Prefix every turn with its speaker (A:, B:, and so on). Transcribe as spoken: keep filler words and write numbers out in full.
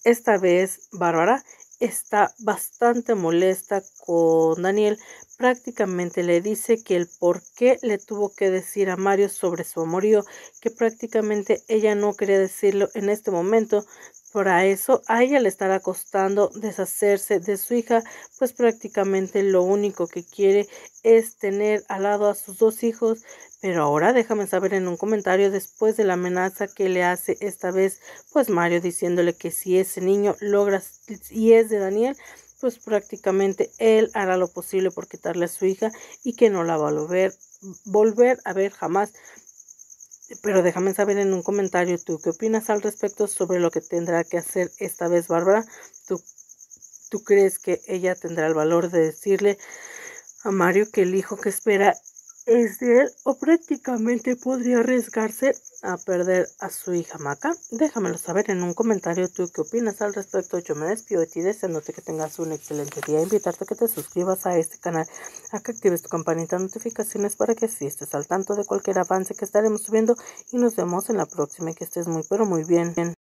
A: esta vez Bárbara está bastante molesta con Daniel. Prácticamente le dice que el por qué le tuvo que decir a Mario sobre su amorío, que prácticamente ella no quería decirlo en este momento. Para eso a ella le estará costando deshacerse de su hija, pues prácticamente lo único que quiere es tener al lado a sus dos hijos. Pero ahora déjame saber en un comentario, después de la amenaza que le hace esta vez pues Mario, diciéndole que si ese niño logra y es de Daniel, pues prácticamente él hará lo posible por quitarle a su hija y que no la va a volver, volver a ver jamás. Pero déjame saber en un comentario tú qué opinas al respecto sobre lo que tendrá que hacer esta vez Bárbara. ¿Tú, tú crees que ella tendrá el valor de decirle a Mario que el hijo que espera es de él, o prácticamente podría arriesgarse a perder a su hija Maca? Déjamelo saber en un comentario tú qué opinas al respecto. Yo me despido de ti deseándote que tengas un excelente día, invitarte a que te suscribas a este canal, a que actives tu campanita de notificaciones para que así estés al tanto de cualquier avance que estaremos subiendo, y nos vemos en la próxima, que estés muy pero muy bien.